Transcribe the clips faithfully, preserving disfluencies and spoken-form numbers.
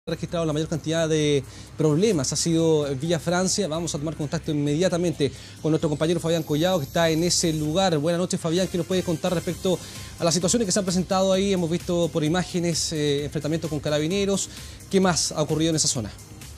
registrado la mayor cantidad de problemas ha sido Villa Francia. Vamos a tomar contacto inmediatamente con nuestro compañero Fabián Collado, que está en ese lugar. Buenas noches, Fabián. ¿Qué nos puede contar respecto a las situaciones que se han presentado ahí? Hemos visto por imágenes eh, enfrentamientos con carabineros. ¿Qué más ha ocurrido en esa zona?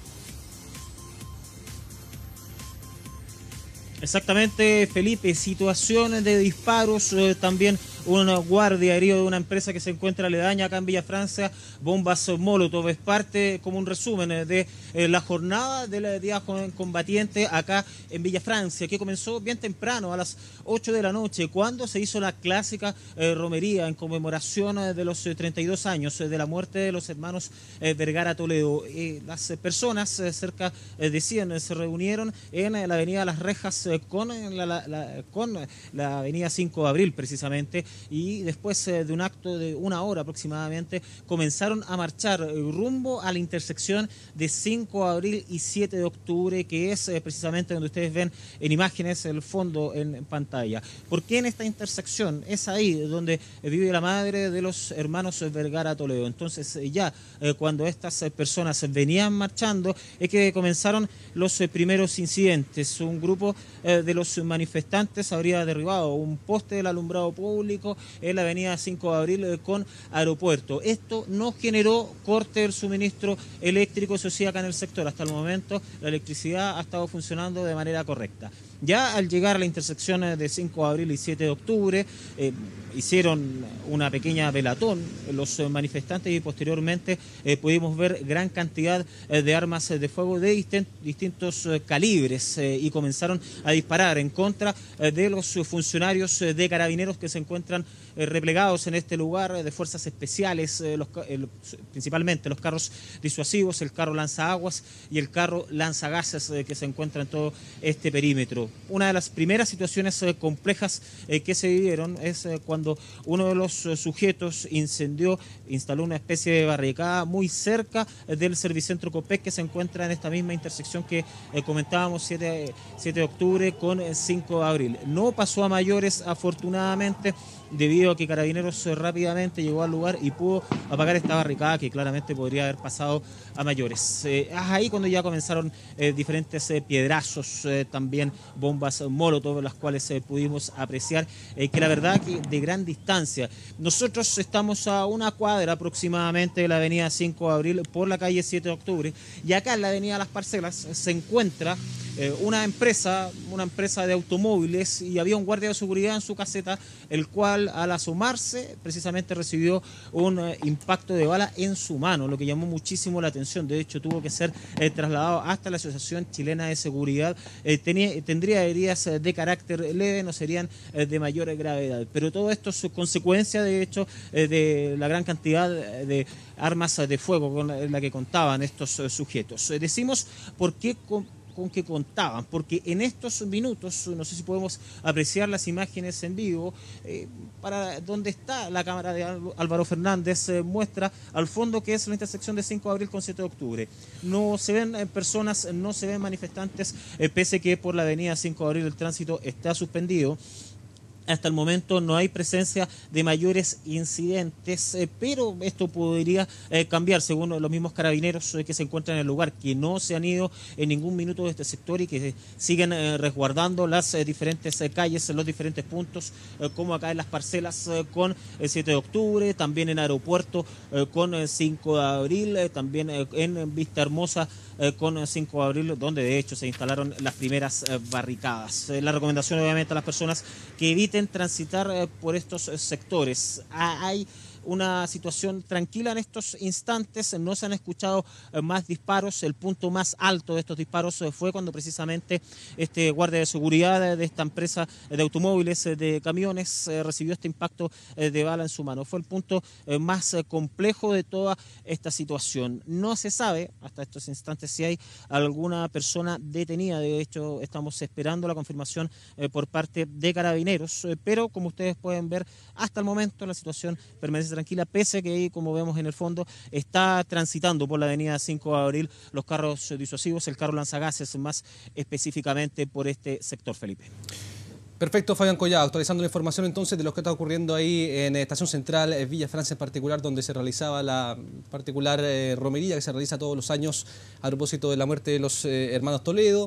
Exactamente, Felipe, situaciones de disparos, eh, también un guardia herido de una empresa que se encuentra aledaña acá en Villa Francia, bombas Molotov. Es parte, como un resumen de eh, la jornada de la Día Combatiente acá en Villa Francia, que comenzó bien temprano, a las ocho de la noche, cuando se hizo la clásica eh, romería en conmemoración eh, de los eh, treinta y dos años eh, de la muerte de los hermanos eh, Vergara Toledo. Eh, las eh, personas, eh, cerca eh, de cien, eh, se reunieron en eh, la avenida Las Rejas eh, con, eh, la, la, la, con la avenida cinco de abril precisamente, y después eh, de un acto de una hora aproximadamente comenzaron a marchar eh, rumbo a la intersección de cinco de abril y siete de octubre, que es eh, precisamente donde ustedes ven en imágenes el fondo en pantalla. ¿Por qué en esta intersección? Es ahí donde eh, vive la madre de los hermanos Vergara Toledo. Entonces eh, ya eh, cuando estas eh, personas venían marchando es que comenzaron los eh, primeros incidentes. Un grupo eh, de los manifestantes habría derribado un poste del alumbrado público en la avenida cinco de abril con Aeropuerto. Esto no generó corte del suministro eléctrico, eso sí, acá en el sector. Hasta el momento la electricidad ha estado funcionando de manera correcta. Ya al llegar a la intersección de cinco de abril y siete de octubre, eh, hicieron una pequeña velatón los manifestantes, y posteriormente eh, pudimos ver gran cantidad eh, de armas de fuego de distin distintos eh, calibres eh, y comenzaron a disparar en contra eh, de los funcionarios eh, de carabineros que se encuentran eh, replegados en este lugar, eh, de fuerzas especiales, eh, los, eh, principalmente los carros disuasivos, el carro lanzaguas y el carro lanzagases eh, que se encuentran en todo este perímetro. Una de las primeras situaciones eh, complejas eh, que se vivieron es eh, cuando uno de los eh, sujetos incendió, instaló una especie de barricada muy cerca eh, del Servicentro Copec, que se encuentra en esta misma intersección que eh, comentábamos, siete de octubre con eh, cinco de abril. No pasó a mayores, afortunadamente, debido a que Carabineros eh, rápidamente llegó al lugar y pudo apagar esta barricada, que claramente podría haber pasado a mayores. Eh, es ahí cuando ya comenzaron eh, diferentes eh, piedrazos, eh, también bombas Molotov, las cuales eh, pudimos apreciar, eh, que la verdad que de gran distancia. Nosotros estamos a una cuadra aproximadamente de la avenida cinco de abril por la calle siete de octubre, y acá en la avenida Las Parcelas se encuentra eh, una empresa, una empresa de automóviles, y había un guardia de seguridad en su caseta, el cual al asomarse precisamente recibió un eh, impacto de bala en su mano, lo que llamó muchísimo la atención. De hecho, tuvo que ser eh, trasladado hasta la Asociación Chilena de Seguridad. Eh, tenía, tendría heridas eh, de carácter leve, no serían eh, de mayor gravedad. Pero todo esto es consecuencia, de hecho, eh, de la gran cantidad de armas de fuego con la que contaban estos eh, sujetos. Eh, decimos por qué con, con que contaban, porque en estos minutos, no sé si podemos apreciar las imágenes en vivo, eh, para donde está la cámara de Álvaro Fernández, eh, muestra al fondo que es la intersección de cinco de abril con siete de octubre. No se ven eh, personas, no se ven manifestantes, eh, pese que por la avenida cinco de abril el tránsito está suspendido. Hasta el momento no hay presencia de mayores incidentes, eh, pero esto podría eh, cambiar según los mismos carabineros eh, que se encuentran en el lugar, que no se han ido en ningún minuto de este sector y que siguen eh, resguardando las eh, diferentes eh, calles, los diferentes puntos, eh, como acá en Las Parcelas eh, con el siete de octubre, también en Aeropuerto eh, con el cinco de abril, eh, también eh, en Vista Hermosa eh, con el cinco de abril, donde de hecho se instalaron las primeras eh, barricadas. Eh, la recomendación obviamente a las personas que eviten transitar eh, por estos eh, sectores. Ah, hay una situación tranquila en estos instantes, no se han escuchado eh, más disparos. El punto más alto de estos disparos eh, fue cuando precisamente este guardia de seguridad de, de esta empresa de automóviles, eh, de camiones, eh, recibió este impacto eh, de bala en su mano. Fue el punto eh, más eh, complejo de toda esta situación. No se sabe hasta estos instantes si hay alguna persona detenida. De hecho, estamos esperando la confirmación eh, por parte de Carabineros, eh, pero como ustedes pueden ver, hasta el momento la situación permanece tranquila, pese a que ahí, como vemos en el fondo, está transitando por la avenida cinco de abril los carros disuasivos, el carro lanzagases más específicamente por este sector, Felipe. Perfecto, Fabián Collado, actualizando la información entonces de lo que está ocurriendo ahí en Estación Central, eh, Villa Francia en particular, donde se realizaba la particular eh, romería que se realiza todos los años a propósito de la muerte de los eh, hermanos Toledo.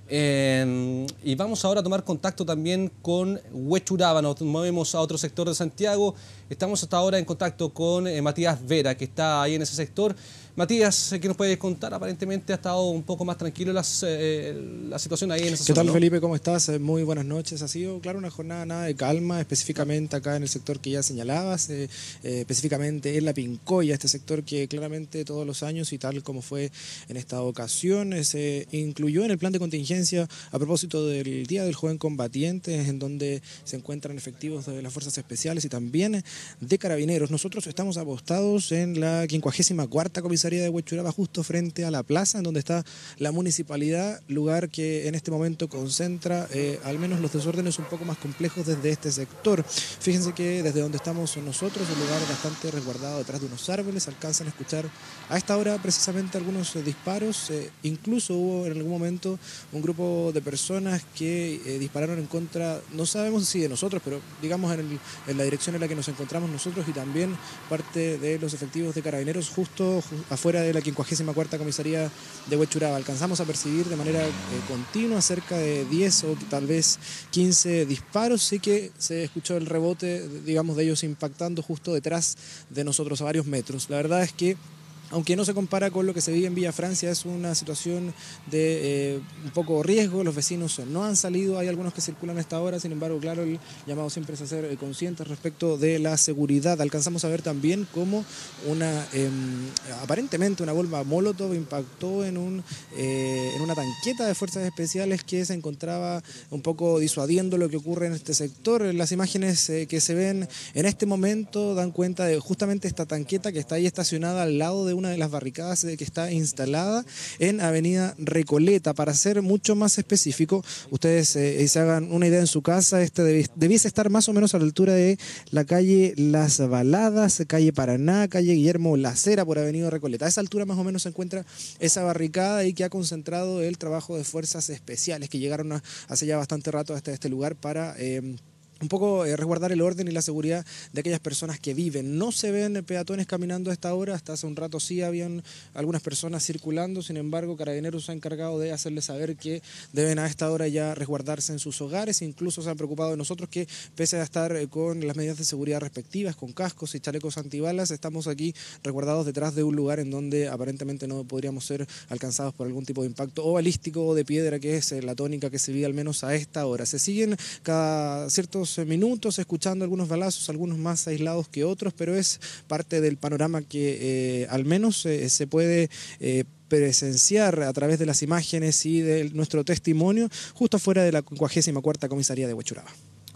Eh, y vamos ahora a tomar contacto también con Huechuraba. Nos movemos a otro sector de Santiago. Estamos hasta ahora en contacto con eh, Matías Vera, que está ahí en ese sector. Matías, ¿qué nos puedes contar? Aparentemente ha estado un poco más tranquilo las, eh, la situación ahí en esa ¿Qué zona, tal, ¿no? Felipe? ¿Cómo estás? Muy buenas noches. Ha sido, claro, una jornada nada de calma, específicamente acá en el sector que ya señalabas, eh, eh, específicamente en La Pincoya, este sector que claramente todos los años y tal como fue en esta ocasión, eh, se incluyó en el plan de contingencia a propósito del Día del Joven Combatiente, en donde se encuentran efectivos de las Fuerzas Especiales y también de Carabineros. Nosotros estamos apostados en la quincuagésima cuarta comisaría de Huechuraba, justo frente a la plaza en donde está la municipalidad, lugar que en este momento concentra eh, al menos los desórdenes un poco más complejos desde este sector. Fíjense que desde donde estamos nosotros, un lugar bastante resguardado detrás de unos árboles, alcanzan a escuchar a esta hora precisamente algunos eh, disparos, eh, incluso hubo en algún momento un grupo de personas que eh, dispararon en contra, no sabemos si de nosotros, pero digamos en, el, en la dirección en la que nos encontramos nosotros y también parte de los efectivos de Carabineros justo, justo afuera de la quincuagésima cuarta comisaría de Huechuraba. Alcanzamos a percibir de manera eh, continua cerca de diez o tal vez quince disparos. Sí que se escuchó el rebote, digamos, de ellos impactando justo detrás de nosotros a varios metros. La verdad es que aunque no se compara con lo que se vive en Villa Francia, es una situación de eh, un poco riesgo. Los vecinos no han salido, hay algunos que circulan a esta hora, sin embargo, claro, el llamado siempre es a ser eh, conscientes respecto de la seguridad. Alcanzamos a ver también cómo una, eh, aparentemente una bomba Molotov impactó en, un, eh, en una tanqueta de fuerzas especiales que se encontraba un poco disuadiendo lo que ocurre en este sector. Las imágenes eh, que se ven en este momento dan cuenta de justamente esta tanqueta que está ahí estacionada al lado de una de las barricadas que está instalada en Avenida Recoleta. Para ser mucho más específico, ustedes eh, se hagan una idea en su casa, este debi debiese estar más o menos a la altura de la calle Las Baladas, calle Paraná, calle Guillermo Lacera por Avenida Recoleta. A esa altura más o menos se encuentra esa barricada y que ha concentrado el trabajo de fuerzas especiales que llegaron a, hace ya bastante rato hasta este lugar para Eh, un poco eh, resguardar el orden y la seguridad de aquellas personas que viven. No se ven peatones caminando a esta hora, hasta hace un rato sí habían algunas personas circulando, sin embargo Carabineros se ha encargado de hacerles saber que deben a esta hora ya resguardarse en sus hogares, incluso se han preocupado de nosotros que pese a estar eh, con las medidas de seguridad respectivas, con cascos y chalecos antibalas, estamos aquí resguardados detrás de un lugar en donde aparentemente no podríamos ser alcanzados por algún tipo de impacto o balístico o de piedra, que es eh, la tónica que se vive al menos a esta hora. Se siguen cada ciertos minutos escuchando algunos balazos, algunos más aislados que otros, pero es parte del panorama que eh, al menos eh, se puede eh, presenciar a través de las imágenes y de nuestro testimonio justo afuera de la quincuagésima cuarta comisaría de Huechuraba.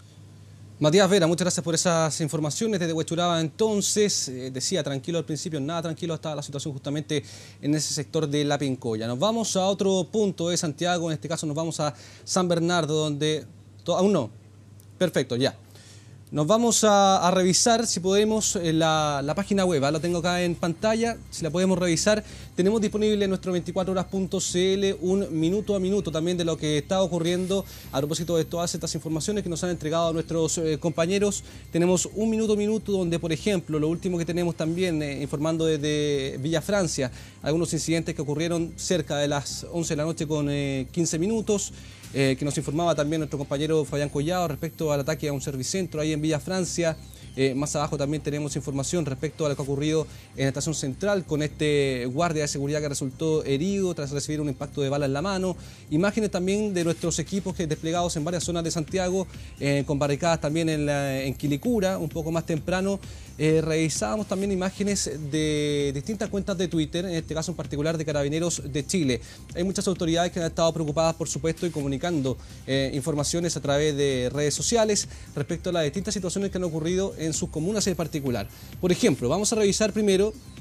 Matías Vera, muchas gracias por esas informaciones desde Huechuraba. Entonces, eh, decía, tranquilo al principio, nada tranquilo hasta la situación justamente en ese sector de La Pincoya. Nos vamos a otro punto de Santiago, en este caso nos vamos a San Bernardo, donde... Aún no. Perfecto, ya. Nos vamos a, a revisar, si podemos, la, la página web. ¿eh? La tengo acá en pantalla, si la podemos revisar. Tenemos disponible en nuestro veinticuatro horas punto c l un minuto a minuto también de lo que está ocurriendo a propósito de todas estas informaciones que nos han entregado nuestros eh, compañeros. Tenemos un minuto a minuto donde, por ejemplo, lo último que tenemos también, eh, informando desde Villa Francia, algunos incidentes que ocurrieron cerca de las once de la noche con eh, quince minutos. Eh, que nos informaba también nuestro compañero Fabián Collado respecto al ataque a un servicentro ahí en Villa Francia. Eh, más abajo también tenemos información respecto a lo que ha ocurrido en la Estación Central con este guardia de seguridad que resultó herido tras recibir un impacto de bala en la mano. Imágenes también de nuestros equipos que desplegados en varias zonas de Santiago, eh, con barricadas también en, la, en Quilicura, un poco más temprano. Eh, revisábamos también imágenes de distintas cuentas de Twitter, en este caso en particular de Carabineros de Chile. Hay muchas autoridades que han estado preocupadas, por supuesto, y comunicando eh, informaciones a través de redes sociales respecto a las distintas situaciones que han ocurrido en sus comunas en particular. Por ejemplo, vamos a revisar primero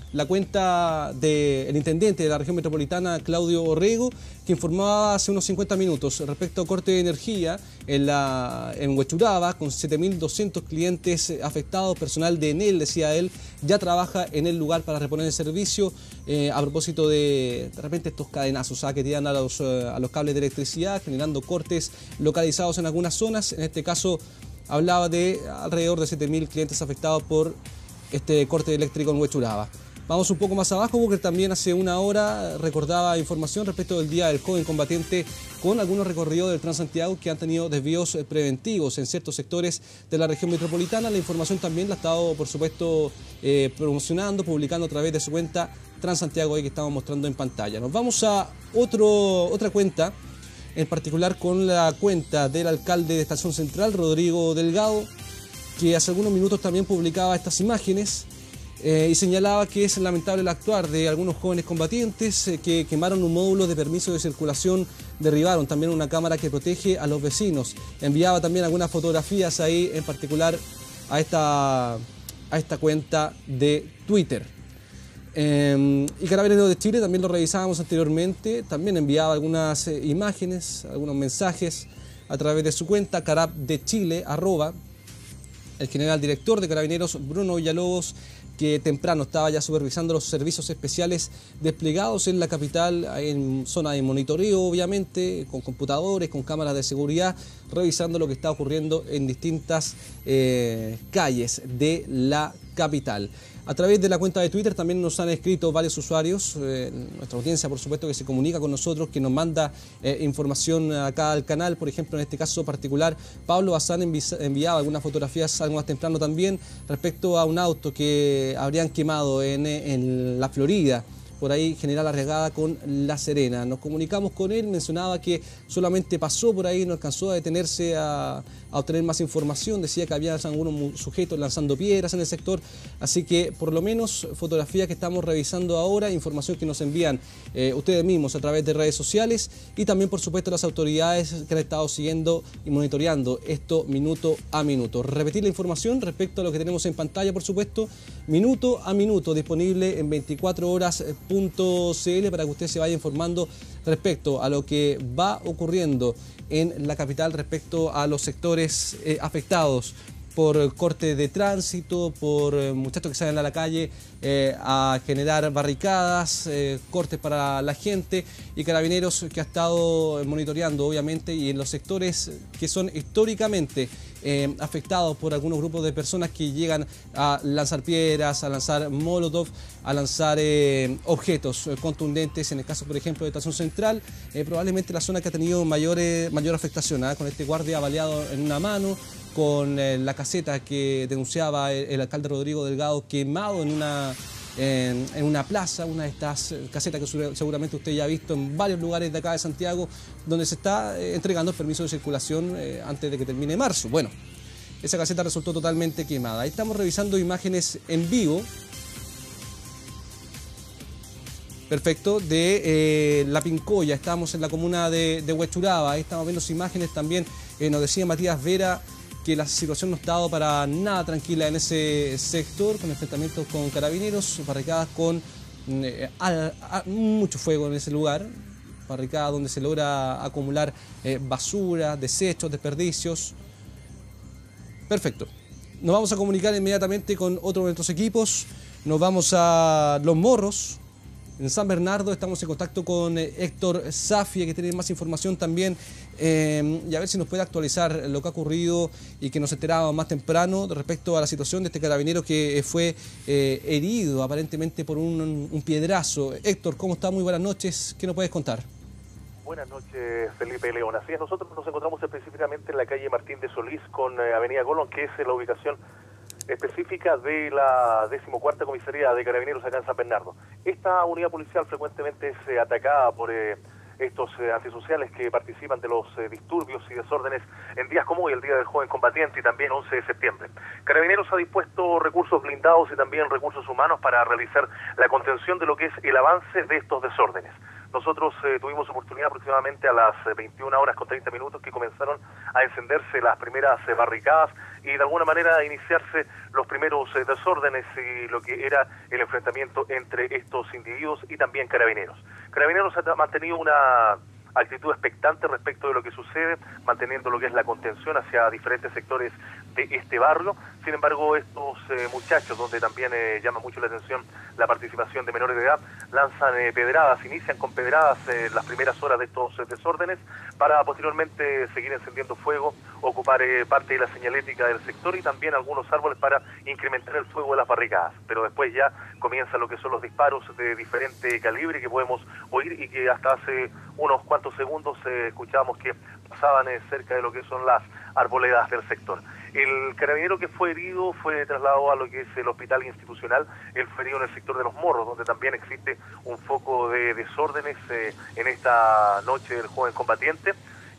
la cuenta del intendente de la región metropolitana, Claudio Orrego, que informaba hace unos cincuenta minutos respecto a corte de energía en, la, en Huechuraba, con siete mil doscientos clientes afectados. Personal de Enel, decía él, ya trabaja en el lugar para reponer el servicio, eh, a propósito de, de repente estos cadenazos, ¿sabes?, que tiran a los, a los cables de electricidad, generando cortes localizados en algunas zonas. En este caso hablaba de alrededor de siete mil clientes afectados por este corte eléctrico en Huechuraba. Vamos un poco más abajo porque también hace una hora recordaba información respecto del Día del Joven Combatiente, con algunos recorridos del Transantiago que han tenido desvíos preventivos en ciertos sectores de la región metropolitana. La información también la ha estado, por supuesto, eh, promocionando, publicando a través de su cuenta Transantiago, ahí que estamos mostrando en pantalla. Nos vamos a otro, otra cuenta, en particular con la cuenta del alcalde de Estación Central, Rodrigo Delgado, que hace algunos minutos también publicaba estas imágenes. Eh, y señalaba que es lamentable el actuar de algunos jóvenes combatientes eh, que quemaron un módulo de permiso de circulación, derribaron también una cámara que protege a los vecinos. Enviaba también algunas fotografías ahí, en particular a esta, a esta cuenta de Twitter. Eh, y Carabineros de Chile, también lo revisábamos anteriormente, también enviaba algunas eh, imágenes, algunos mensajes a través de su cuenta, Carab de Chile, arroba. El general director de Carabineros, Bruno Villalobos, que temprano estaba ya supervisando los servicios especiales desplegados en la capital, en zona de monitoreo, obviamente, con computadores, con cámaras de seguridad, revisando lo que está ocurriendo en distintas eh, calles de la capital. A través de la cuenta de Twitter también nos han escrito varios usuarios, eh, nuestra audiencia, por supuesto, que se comunica con nosotros, que nos manda eh, información acá al canal. Por ejemplo, en este caso particular, Pablo Bazán envi enviaba algunas fotografías algo más temprano también respecto a un auto que habrían quemado en, en la Florida. Por ahí General Arriagada con La Serena. Nos comunicamos con él, mencionaba que solamente pasó por ahí, no alcanzó a detenerse a, a obtener más información, decía que había algunos sujetos lanzando piedras en el sector, así que por lo menos fotografías que estamos revisando ahora, información que nos envían eh, ustedes mismos a través de redes sociales y también por supuesto las autoridades que han estado siguiendo y monitoreando esto minuto a minuto. Repetir la información respecto a lo que tenemos en pantalla, por supuesto, minuto a minuto, disponible en veinticuatro horas punto c l para que usted se vaya informando respecto a lo que va ocurriendo en la capital, respecto a los sectores eh, afectados por corte de tránsito, por eh, muchachos que salen a la calle eh, a generar barricadas, eh, cortes para la gente, y Carabineros que ha estado monitoreando obviamente, y en los sectores que son históricamente eh, afectados por algunos grupos de personas que llegan a lanzar piedras, a lanzar molotov, a lanzar eh, objetos contundentes. En el caso, por ejemplo, de Estación Central, eh, probablemente la zona que ha tenido mayor, eh, mayor afectación, ¿eh? Con este guardia baleado en una mano, con eh, la caseta que denunciaba el, el alcalde Rodrigo Delgado quemado en una, en, en una plaza, una de estas casetas que seguramente usted ya ha visto en varios lugares de acá de Santiago, donde se está eh, entregando el permiso de circulación eh, antes de que termine marzo. Bueno, esa caseta resultó totalmente quemada. Ahí estamos revisando imágenes en vivo. Perfecto, de eh, La Pincoya, estamos en la comuna de, de Huechuraba, ahí estamos viendo imágenes también, eh, nos decía Matías Vera que la situación no ha estado para nada tranquila en ese sector, con enfrentamientos con carabineros, barricadas con eh, a, a, mucho fuego en ese lugar, barricadas donde se logra acumular eh, basura, desechos, desperdicios. Perfecto, nos vamos a comunicar inmediatamente con otro de nuestros equipos, nos vamos a Los Morros. En San Bernardo estamos en contacto con eh, Héctor Safia, que tiene más información también, eh, y a ver si nos puede actualizar lo que ha ocurrido y que nos enterábamos más temprano respecto a la situación de este carabinero que fue eh, herido aparentemente por un, un piedrazo. Héctor, ¿cómo está? Muy buenas noches. ¿Qué nos puedes contar? Buenas noches, Felipe León. Así es, nosotros nos encontramos específicamente en la calle Martín de Solís con eh, Avenida Colón, que es la ubicación específica de la decimocuarta comisaría de Carabineros acá en San Bernardo. Esta unidad policial frecuentemente es eh, atacada por eh, estos eh, antisociales que participan de los eh, disturbios y desórdenes en días como hoy, el Día del Joven Combatiente, y también once de septiembre. Carabineros ha dispuesto recursos blindados y también recursos humanos para realizar la contención de lo que es el avance de estos desórdenes. Nosotros eh, tuvimos oportunidad aproximadamente a las veintiuna horas con treinta minutos que comenzaron a encenderse las primeras eh, barricadas y de alguna manera a iniciarse los primeros eh, desórdenes y lo que era el enfrentamiento entre estos individuos y también carabineros. Carabineros ha mantenido una actitud expectante respecto de lo que sucede, manteniendo lo que es la contención hacia diferentes sectores de este barrio. Sin embargo, estos eh, muchachos, donde también eh, llama mucho la atención la participación de menores de edad, lanzan eh, pedradas, inician con pedradas eh, las primeras horas de estos eh, desórdenes para posteriormente seguir encendiendo fuego, ocupar eh, parte de la señalética del sector y también algunos árboles para incrementar el fuego de las barricadas. Pero después ya comienza lo que son los disparos de diferente calibre que podemos oír y que hasta hace unos cuantos segundos eh, escuchábamos que pasaban eh, cerca de lo que son las arboledas del sector. El carabinero que fue herido fue trasladado a lo que es el hospital institucional. Él fue herido en el sector de Los Morros, donde también existe un foco de desórdenes eh, en esta noche del joven combatiente.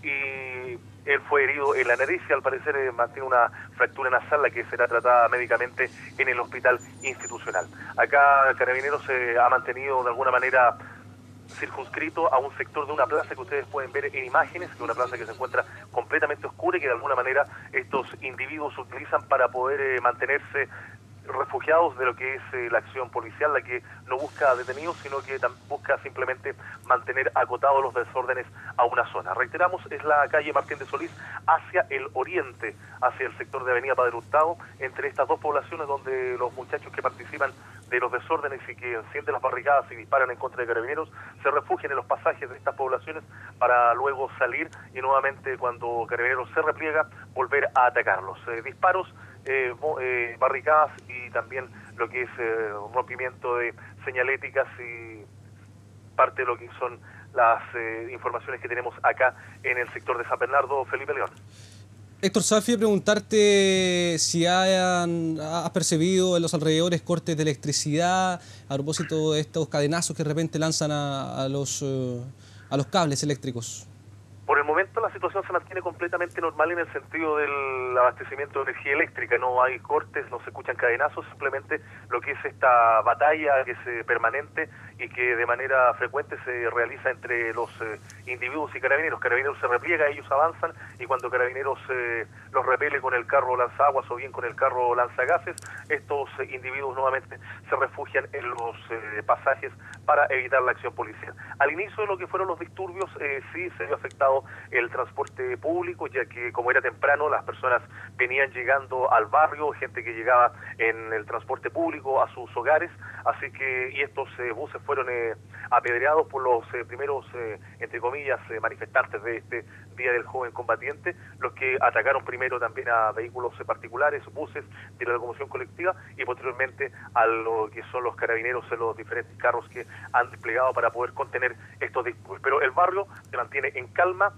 Y él fue herido en la nariz y al parecer eh, mantiene una fractura nasal, la que será tratada médicamente en el hospital institucional. Acá Carabineros se eh, ha mantenido de alguna manera circunscrito a un sector de una plaza que ustedes pueden ver en imágenes, que es una plaza que se encuentra completamente oscura y que de alguna manera estos individuos utilizan para poder eh, mantenerse refugiados de lo que es eh, la acción policial, la que no busca detenidos, sino que busca simplemente mantener acotados los desórdenes a una zona. Reiteramos, es la calle Martín de Solís hacia el oriente, hacia el sector de Avenida Padre Hurtado, entre estas dos poblaciones donde los muchachos que participan de los desórdenes y que encienden las barricadas y disparan en contra de carabineros, se refugian en los pasajes de estas poblaciones para luego salir y nuevamente cuando carabineros se repliega, volver a atacarlos. Eh, disparos, eh, eh, barricadas y también lo que es eh, rompimiento de señaléticas y parte de lo que son las eh, informaciones que tenemos acá en el sector de San Bernardo. Felipe León. Héctor Safi, preguntarte si hayan, has percibido en los alrededores cortes de electricidad a propósito de estos cadenazos que de repente lanzan a, a, los, uh, a los cables eléctricos. Por el momento la situación se mantiene completamente normal en el sentido del abastecimiento de energía eléctrica. No hay cortes, no se escuchan cadenazos, simplemente lo que es esta batalla que es eh, permanente y que de manera frecuente se realiza entre los eh, individuos y carabineros. Carabineros se repliega, ellos avanzan y cuando Carabineros eh, los repele con el carro lanzaguas o bien con el carro lanzagases, estos eh, individuos nuevamente se refugian en los eh, pasajes para evitar la acción policial. Al inicio de lo que fueron los disturbios, eh, sí se vio afectado el transporte público, ya que como era temprano, las personas venían llegando al barrio, gente que llegaba en el transporte público a sus hogares, así que y estos eh, buses fueron eh, apedreados por los eh, primeros, eh, entre comillas, eh, manifestantes de este Día del Joven Combatiente, los que atacaron primero también a vehículos eh, particulares, buses de la locomoción colectiva y posteriormente a lo que son los carabineros en los diferentes carros que han desplegado para poder contener estos disturbios. Pero el barrio se mantiene en calma,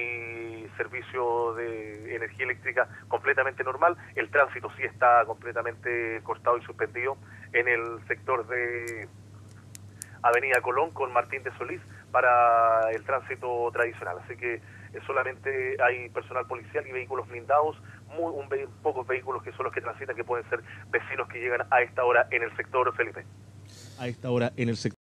hay servicio de energía eléctrica completamente normal, el tránsito sí está completamente cortado y suspendido en el sector de Avenida Colón con Martín de Solís para el tránsito tradicional, así que eh, solamente hay personal policial y vehículos blindados, muy un ve pocos vehículos que son los que transitan, que pueden ser vecinos que llegan a esta hora en el sector, Felipe. A esta hora en el sector.